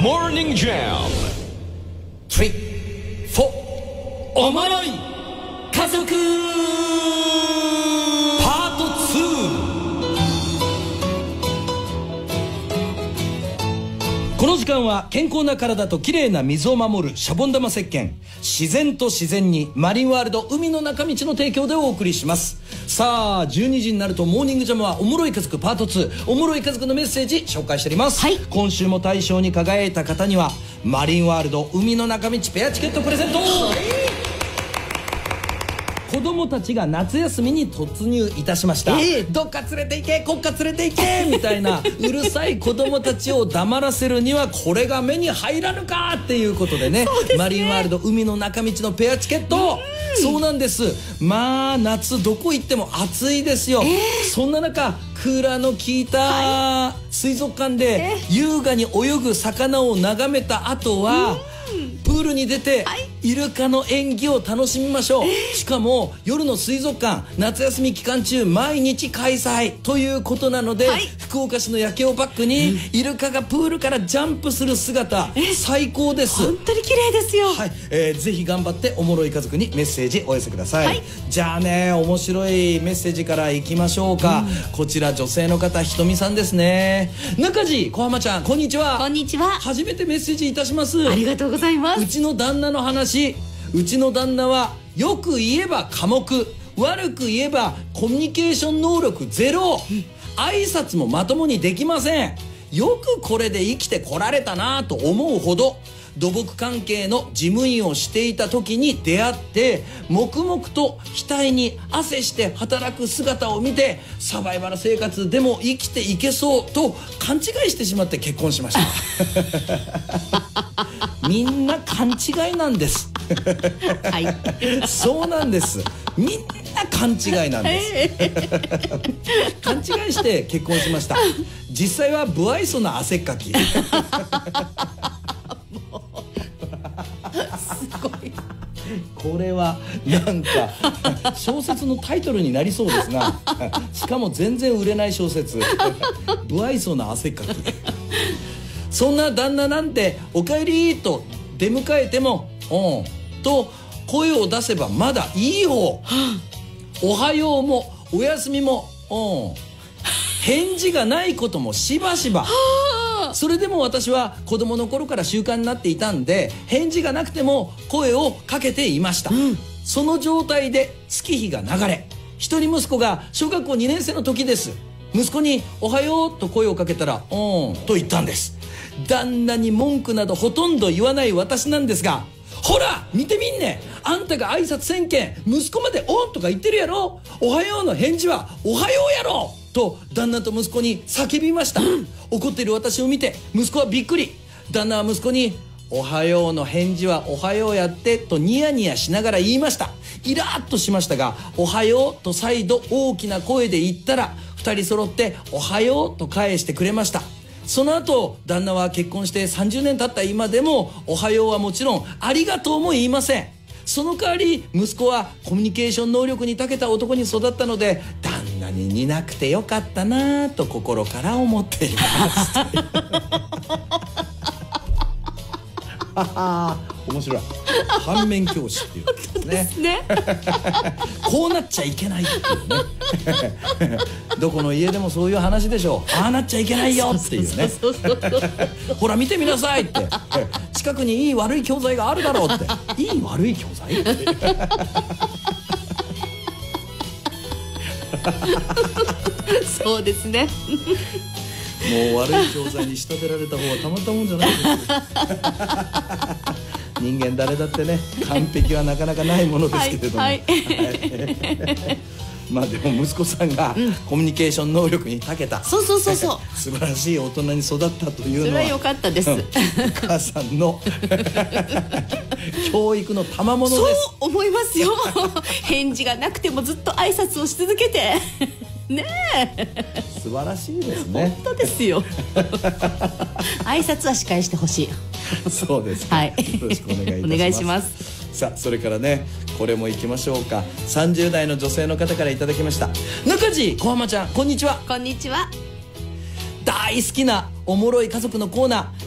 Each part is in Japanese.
Morning Jam 3、4おもろい家族パート2。この時間は健康な体と綺麗な水を守るシャボン玉石鹸自然と自然にマリンワールド海の中道の提供でお送りします。さあ12時になるとモーニングジャムはおもろい家族パート2おもろい家族のメッセージ紹介しております、はい、今週も大賞に輝いた方にはマリンワールド海の中道ペアチケットプレゼント、子供たちが夏休みに突入いたしました、どっか連れて行け国家連れて行けみたいなうるさい子供たちを黙らせるにはこれが目に入らぬかっていうことでね、マリンワールド海の中道のペアチケット、そうなんです。まあ夏どこ行っても暑いですよ、そんな中クーラーの効いた水族館で優雅に泳ぐ魚を眺めた後はプールに出てイルカの演技を楽しみましょう、しかも夜の水族館夏休み期間中毎日開催ということなので、福岡市の夜景をバックにイルカがプールからジャンプする姿最高です。 本当に綺麗ですよ。 はい、ぜひ頑張っておもろい家族にメッセージお寄せください、じゃあね面白いメッセージからいきましょうか、こちら女性の方ひとみさんですね。中地小浜ちゃんこんにちは。 こんにちは。 初めてメッセージいたします。 ありがとうございます。 うちの旦那の話、うちの旦那はよく言えば寡黙、悪く言えばコミュニケーション能力ゼロ、挨拶もまともにできません。よくこれで生きてこられたなと思うほど土木関係の事務員をしていた時に出会って黙々と額に汗して働く姿を見てサバイバル生活でも生きていけそうと勘違いしてしまって結婚しましたみんな勘違いなんですそうなんです、みんな勘違いなんです勘違いして結婚しました。実際は不愛想な汗っかきすごいこれはなんか小説のタイトルになりそうですがしかも全然売れない小説不愛想な汗っかきそんな旦那なんておかえりと出迎えてもと声を出せばまだいい方、おはようもおやすみも返事がないこともしばしば、それでも私は子供の頃から習慣になっていたんで返事がなくても声をかけていました、その状態で月日が流れ一人息子が小学校2年生の時です。息子におはようと声をかけたらと言ったんです。旦那に文句などほとんど言わない私なんですが、ほら見てみんね、あんたが挨拶せんけん息子までとか言ってるやろ、おはようの返事はおはようやろと旦那と息子に叫びました、怒っている私を見て息子はびっくり。旦那は息子におはようの返事はおはようやってとニヤニヤしながら言いました。イラッとしましたがおはようと再度大きな声で言ったら2人揃っておはようと返してくれました。その後旦那は結婚して30年経った今でもおはようはもちろんありがとうも言いません。その代わり息子はコミュニケーション能力に長けた男に育ったので旦那に似なくてよかったなと心から思っています面白い反面教師っていうですねこうなっちゃいけないっていうねどこの家でもそういう話でしょう。ああなっちゃいけないよっていうねほら見てみなさいって近くにいい悪い教材があるだろうっていい悪い教材そうですねもう悪い教材に仕立てられた方はたまったもんじゃないです人間誰だってね完璧はなかなかないものですけれども、まあでも息子さんがコミュニケーション能力に長けたそう素晴らしい大人に育ったというのはそれは良かったです、 お母さんの教育の賜物です。 そう思いますよ返事がなくてもずっと挨拶をし続けてねえ素晴らしいですね。 本当ですよ挨拶はしっかりしてほしいそうですか、よろしくお願いいたします。 お願いします。 さあそれからねこれもいきましょうか。30代の女性の方からいただきました。中地小浜ちゃんこんにちは。 こんにちは。 大好きなおもろい家族のコーナー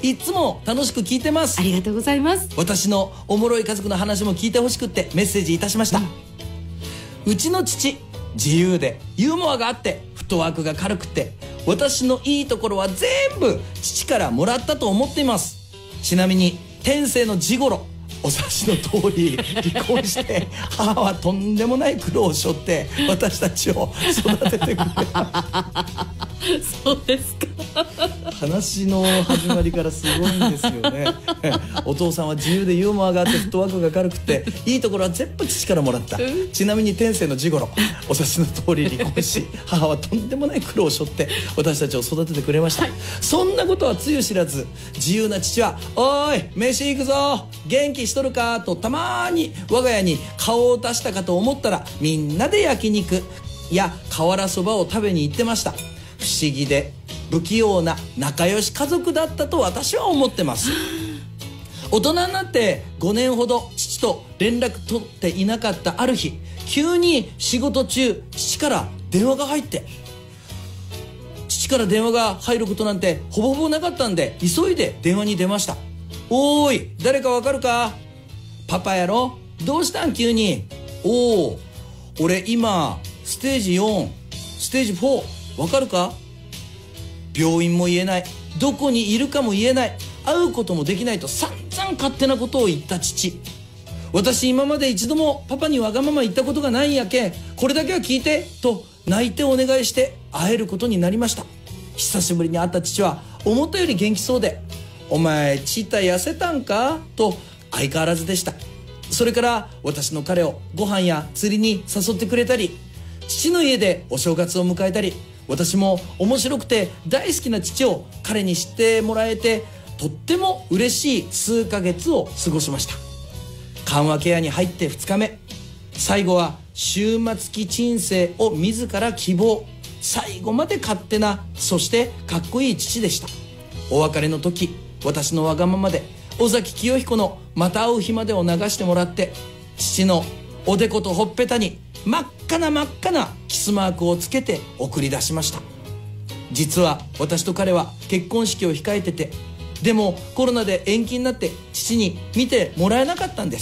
いつも楽しく聞いてます。 ありがとうございます。 私のおもろい家族の話も聞いてほしくってメッセージいたしました。うちの父、自由でユーモアがあってフットワークが軽くて、私のいいところは全部父からもらったと思っています。ちなみに天性のジゴロ、お察しの通り離婚して母はとんでもない苦労を背負って私たちを育ててくれた。 そうですか。 話の始まりからすごいんですよね。お父さんは自由でユーモアがあってフットワークが軽くていいところは全部父からもらった。ちなみに天性のジゴロ、お察しの通り離婚し母はとんでもない苦労を背負って私たちを育ててくれました。そんなことはつゆ知らず、自由な父は「おーい飯行くぞ元気しとるか?」とたまに我が家に顔を出したかと思ったら、みんなで焼肉や瓦そばを食べに行ってました。不思議で不器用な仲良し家族だったと私は思ってます。大人になって5年ほど父と連絡取っていなかったある日、急に仕事中父から電話が入って、父から電話が入ることなんてほぼほぼなかったんで急いで電話に出ました。おーい誰かわかるか？パパやろ？どうしたん急に？おお、俺今ステージ4ステージ4わかるか？病院も言えない、どこにいるかも言えない、会うこともできないと散々勝手なことを言った父。私今まで一度もパパにわがまま言ったことがないんやけん、これだけは聞いてと泣いてお願いして会えることになりました。久しぶりに会った父は思ったより元気そうで、お前ちいた痩せたんかと相変わらずでした。それから私の彼をご飯や釣りに誘ってくれたり、父の家でお正月を迎えたり、私も面白くて大好きな父を彼に知ってもらえて、とっても嬉しい数ヶ月を過ごしました。緩和ケアに入って2日目、最後は終末期鎮静を自ら希望、最後まで勝手な、そしてかっこいい父でした。お別れの時、私のわがままで尾崎清彦のまた会う日までを流してもらって、父のおでことほっぺたに真っ赤なキスマークをつけて送り出しました。実は私と彼は結婚式を控えてて、でもコロナで延期になって父に見てもらえなかったんです。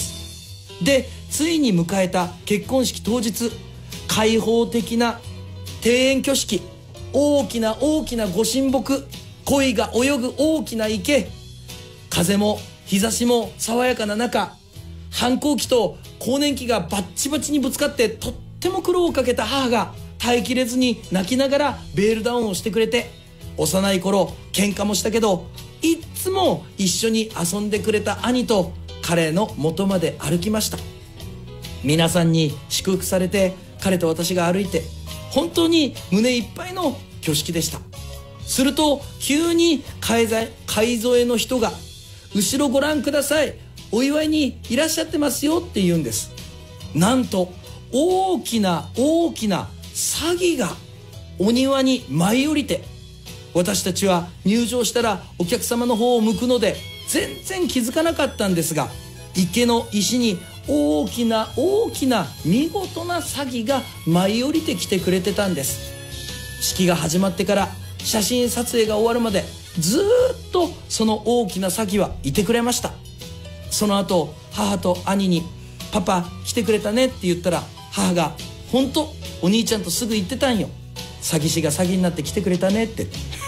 でついに迎えた結婚式当日、開放的な庭園挙式、大きなご神木、鯉が泳ぐ大きな池、風も日差しも爽やかな中、反抗期と更年期がバッチバチにぶつかってとっても苦労をかけた母が耐えきれずに泣きながらベールダウンをしてくれて、幼い頃喧嘩もしたけどいっつも一緒に遊んでくれた兄と彼の元まで歩きました。皆さんに祝福されて彼と私が歩いて、本当に胸いっぱいの挙式でした。すると急に買い添えの人が、後ろご覧ください、お祝いにいらっしゃってますよって言うんです。なんと大きなサギがお庭に舞い降りて、私たちは入場したらお客様の方を向くので全然気づかなかったんですが、池の石に大きな見事なサギが舞い降りてきてくれてたんです。式が始まってから写真撮影が終わるまでずーっとその大きなサギはいてくれました。その後母と兄に「パパ来てくれたね」って言ったら、母が「本当お兄ちゃんとすぐ言ってたんよ、詐欺師が詐欺になって来てくれたね」って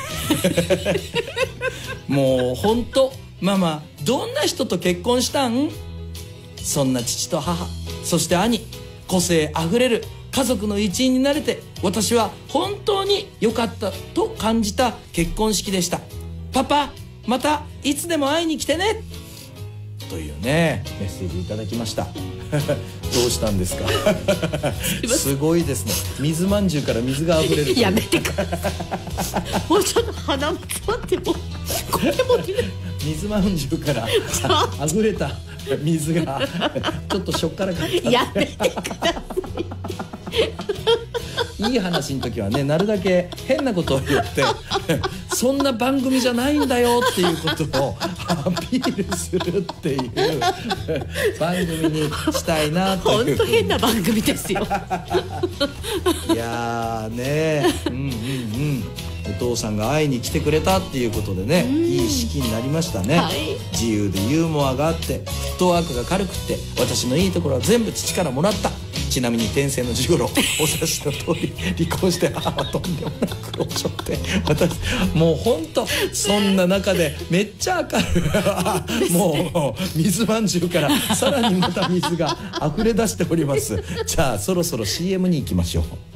もう本当ママどんな人と結婚したん？そんな父と母、そして兄、個性あふれる家族の一員になれて、私は本当に良かったと感じた結婚式でした。パパまたいつでも会いに来てねというねメッセージいただきました。どうしたんですか？すごいですね。水まんじゅうから水があふれる。 やめてください。もうちょっと鼻も詰まってもこれも水まんじゅうからあふれた水がちょっとしょっからかった。 やめてください。 いい話の時はね、なるだけ変なことを言ってそんな番組じゃないんだよっていうことをアピールするっていう番組にしたいなという。 本当変な番組ですよ。 いやーね、お父さんが会いに来てくれたっていうことでね、いい式になりましたね、 はい、 自由でユーモアがあってフットワークが軽くって私のいいところは全部父からもらった。ちなみに天性のジゴロ、お察しの通り離婚して母はとんでもなく苦労しょって、私もうほんとそんな中でめっちゃ明るいもう水まんじゅうからさらにまた水が溢れ出しております。じゃあそろそろ CM に行きましょう。